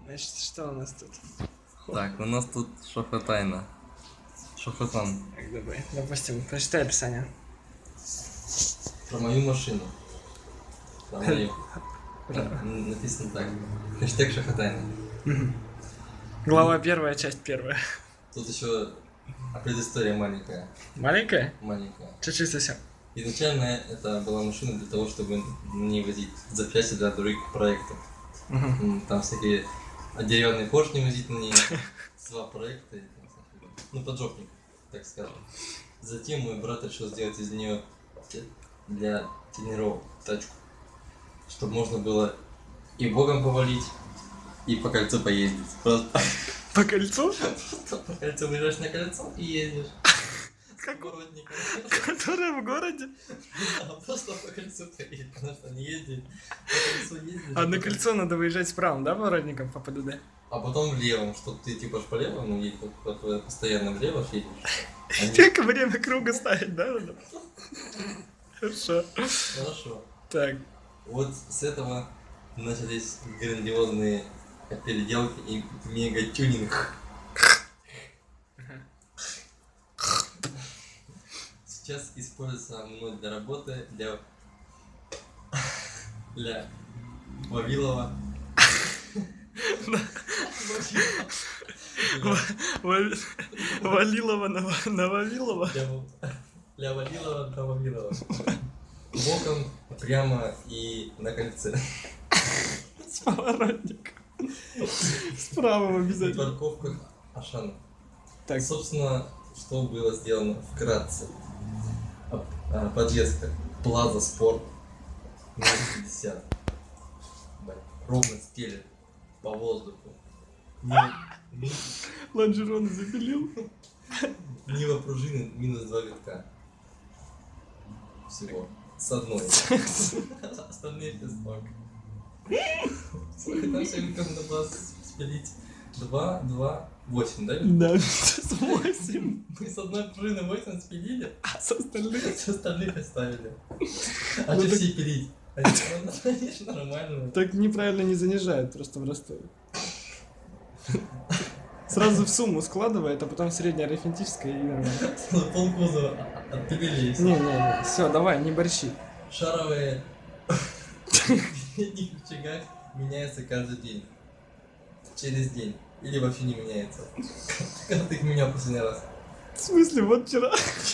Значит, что у нас тут? Так, у нас тут шохотайна. Шохотан. Так, давай. Допустим, прочитай описание. Про мою машину. Про мою. Написано так. Хэштег шохотайна. Глава первая, часть первая. Тут еще предыстория маленькая. Маленькая? Маленькая. Чуть-чуть совсем. Изначально это была машина для того, чтобы не возить запчасти для других проектов. Там всякие деревянные поршни возить на ней, два проекта, ну поджопник, так скажем. Затем мой брат решил сделать из нее для тренировок тачку, чтобы можно было и богом повалить, и по кольцу поездить. Просто По кольцу? по кольцу выезжаешь на кольцо и ездишь. Как? Городником. Которая в городе? Просто по кольцу поедет, потому что не ездит. По кольцу ездишь. А на кольцо надо выезжать справа, да, поворотником по ПДД? А потом влево, чтобы ты типа ж по левому едешь, постоянно влево едешь. Как время круга ставить, да, надо? Хорошо. Хорошо. Так. Вот с этого начались грандиозные переделки и мега-тюнинг. Сейчас используется мной для работы, для Вавилова. Валилова на Вавилова. Для Вавилова на Вавилова. Боком, прямо и на кольце. С поворотником. Справа обязательно. Парковка Ашана. Так. Собственно, что было сделано вкратце. Подвеска Plaza Sport 50. Ровно стелет по воздуху. Лонжероны запилил. Нива пружины минус 2 витка. Всего. С одной. Остальные песок. Сколько там все витков надо было спилить? 2, 2, 8, да? Да, 8. Мы с одной пружины 8 спилили, А с остальных? с остальных оставили. А Ну что так- все пилить? Они же нормально. Так неправильно не занижают просто в Ростове. Сразу в сумму складывает, а потом средняя арифметическая и нормально. Полкузова отпилили и всё. Не, все, давай, не борщи. Шаровые в передних рычагах меняются каждый день. Через день. Или вообще не меняется. Когда ты их менял последний раз? В смысле, вот вчера.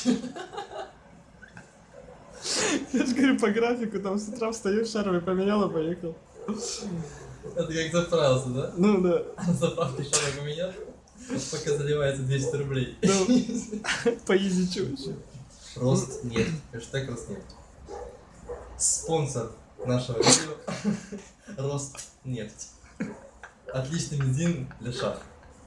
Я же говорю, по графику, там с утра встаешь, шаровый поменял и поехал. Это как заправился, да? Ну да. На заправке шаровый поменял, пока заливается 200 рублей. Ну, поездить вообще. Рост нет. Хэштег Роснефть. Спонсор нашего видео. Ростнефть. Отличный бензин для шахт.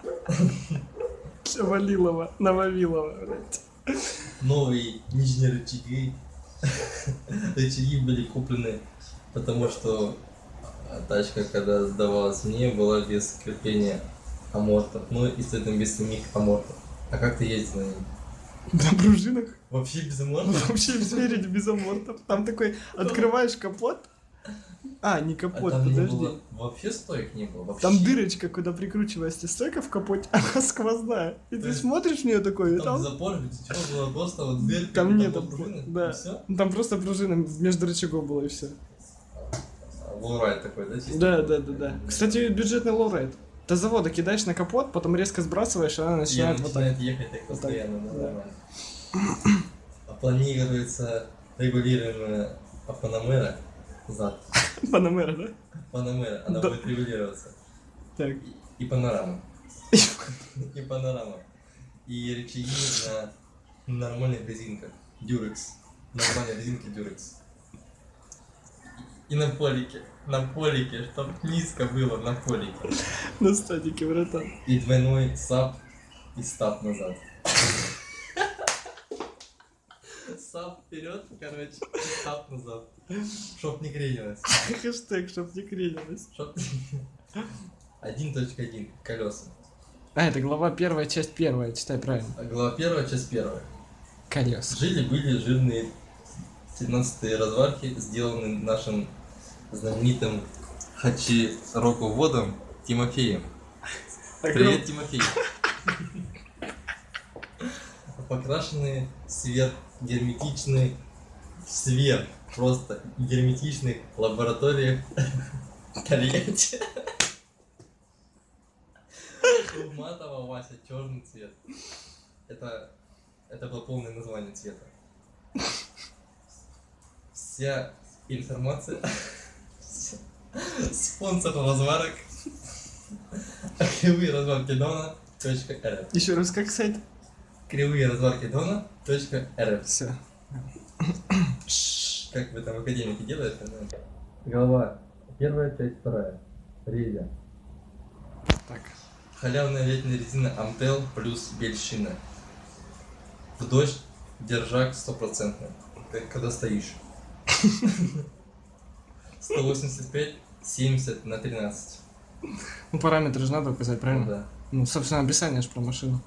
Валилова, на Вавилова, блядь. Новые нижние рычаги. Рычаги были куплены, потому что тачка, когда сдавалась мне, была без крепления амортов. Ну и с этим без самих амортов. А как ты ездил на ней? На пружинах. Вообще без амортов? Вообще спереди без амортов. Там такой, открываешь капот. А, не А капот, там не подожди. было, вообще стоек не было. Вообще. Там дырочка, куда прикручивается стойка в капоте, она сквозная. И То ты есть смотришь в нее такой, и Там там... запор, ведь все было просто вот дверь. Там нет, была пружина, да. и все. Там просто пружина между рычагов было и все. Лоурайд такой, да? чисто? Да. Кстати, бюджетный лоурайд. До завода кидаешь на капот, потом резко сбрасываешь, и она И начинает он вот так. начинает ехать так Вот так, постоянно, да, да. нормально. А планируется регулируемая Панамера зад. Панамера, да? Панамера, она Да. будет регулироваться. Так. И панорама. И панорама. И рычаги на нормальных резинках. Durex. Нормальные резинки Durex. И на полике, чтоб низко было на полике. На стадике, братан. И двойной сап и стап назад. Сап вперед, короче, и стап назад. Чтоб не кренилось. Хэштег, чтоб не кренилось. Чтоб... 1.1. Колеса. А, это глава первая, часть первая, читай правильно. Глава 1, часть 1. Колес. Жили-были жирные 17-е разварки, сделанные нашим знаменитым хачи роководом Тимофеем. Так, Привет, Тимофей. Покрашенные сверхгерметичные, просто герметичных лабораториях Тольятти. У матового Вася черный цвет. Это было полное название цвета. Вся информация. Спонсор разварок. Кривые разварки Дона.рф. еще раз, как сайт? Кривые разварки Дона.рф. Все. Как вы там в академике делаете? Голова. Первая часть, вторая. Резя. Так. Халявная летняя резина Амтел плюс бельщина. В дождь держак 100%. Когда стоишь. 185, 70 на 13. Ну, параметры же надо указать, правильно? Да. Ну, собственно, описание же про машину.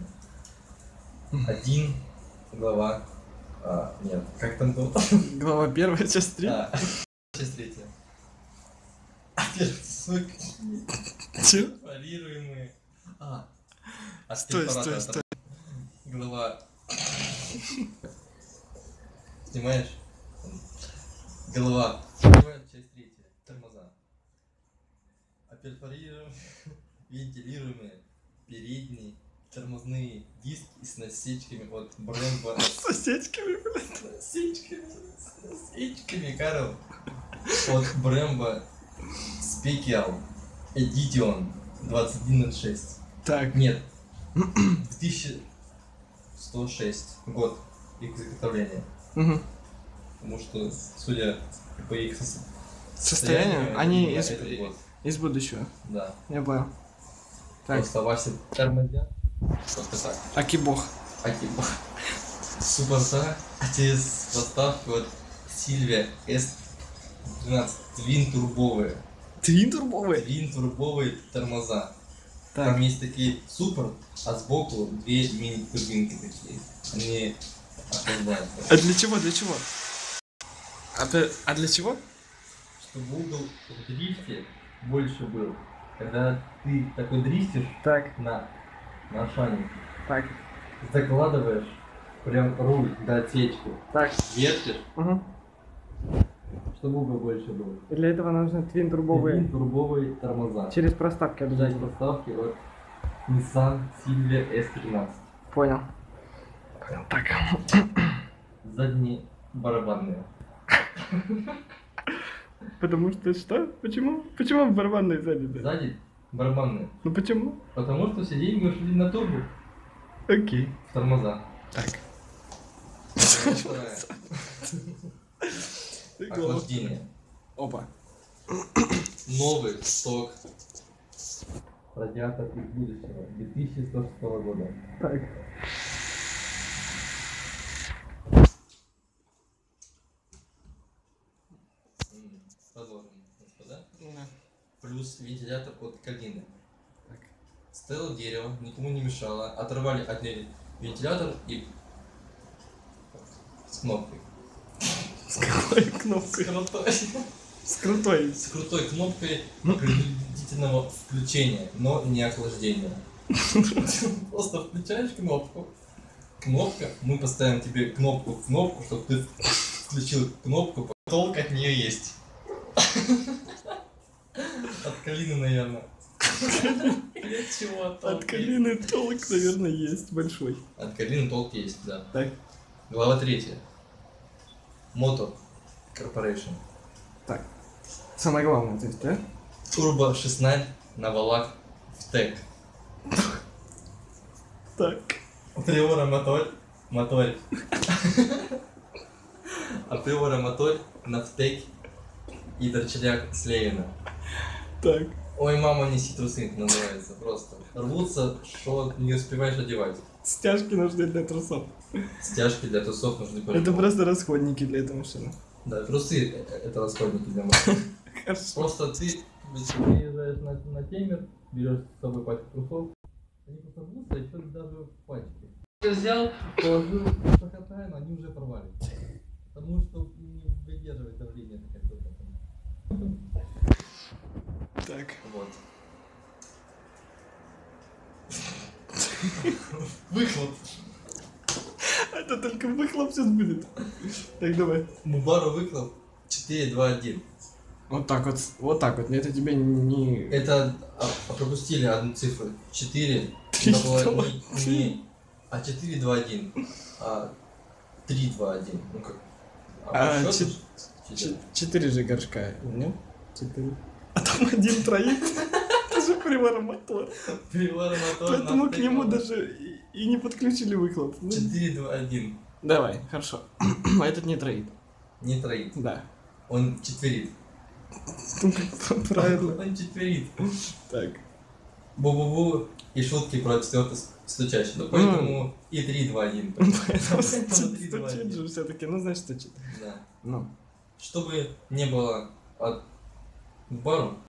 1 глава. Нет, как там было? Глава 1, часть 3. Часть 3. Опять, сука. Че? Парируемые. Стой. Глава. Снимаешь? Голова. Первая, часть 3. Тормоза. Перфорируемые, вентилируемые, передние, тормозные диски с насечками от Brembo. С осечками, блядь. С насечками, Карл. От Brembo Special Edition 2106. Так. Нет. 2106 год их изготовления. Угу. Потому что, судя по их Состояние? Они этот год. из будущего. Да. Я понял. Так. Просто Вася тормозят. Просто так. Аки-бог. Акиба. Суппорта. АТС поставки от Сильвия S12. Твин-турбовые. Твин-турбовый? Твин-турбовые тормоза. Так. Там есть такие суппорт, а сбоку две мини-турбинки такие. Они охлаждают. А для чего? А для чего? Чтобы угол в дрифте больше был. Когда ты такой дрифтишь Так. на шане, Так. закладываешь прям руль до отсечки, Так. вертишь, Угу. чтобы угол больше был. И для этого нужны твин-турбовые. Турбовые тормоза. Через проставки Часть обязательно. поставки от Nissan Silvia S13. Понял. Так. Задние барабанные. Потому что что? Почему? Почему барабанные сзади? Сзади барабанные. Ну почему? Потому что сиденья ушли на турбо. Окей. Тормоза. Так. Вторая. Охлаждение. Опа. Новый сток. Радиатор из будущего. 2106 года. Так. Продолжим, господа. Да. Плюс вентилятор от Калины. Так. Стояло дерево, никому не мешало. Оторвали от нее вентилятор и с кнопкой. С какой кнопкой? С крутой. С крутой кнопкой принудительного включения, но не охлаждения. Просто включаешь кнопку. Кнопка, мы поставим тебе кнопку в кнопку, чтобы ты включил кнопку. Толк от нее есть. От Калины, наверное. Для чего толк От Калины толк, наверное, есть большой. От Калины толк есть, да. Так. Глава 3. Motor Corporation. Так. Самое главное, то есть, да? Турбо 16 на валах в ТЭК. Так. Априора мотор. Априора мотор на втек и торчеляк с Левина. Так. Ой, мама, неси трусы, называется, просто. Рвутся, что не успеваешь одевать. Стяжки нужны для трусов. Стяжки для трусов нужны Это по-любому. просто расходники для этой машины. Да, трусы это расходники для машины. Хорошо. Просто ты приезжаешь на темер, берешь с собой пачку трусов, они просто рвутся, еще даже в пачке. Ты взял, положил, похотая, но они уже порвали. Потому что не выдерживает давление такая штука. Так. Вот. Выхлоп. Это только выхлоп сейчас будет. Так, давай. Мубару выхлоп 4, 2, 1. Вот так вот. Вот так вот. Это тебе не... Это пропустили одну цифру. 4. Три, Это было два, не 4, 2, 1. А 3, 2, 1. Ну как? А, по счету чет- четыре. 4 же горшка. Нет? 4. А там один троит. Это же приваромотор. Привар мотор. Поэтому к нему даже и не подключили выхлоп. Ну, 4, 2, 1. давай, хорошо. А этот не троит. Не троит. Да. Он четверит. Правильно. Он четверит. Так. Бу-бу-бу и шутки про четвертый стучащий. Ну, поэтому и 3, 2, 1. Поэтому Поэтому 3, 2, стучит 1. же все-таки. Ну, значит, стучит. Да. Ну. Чтобы не было от бару,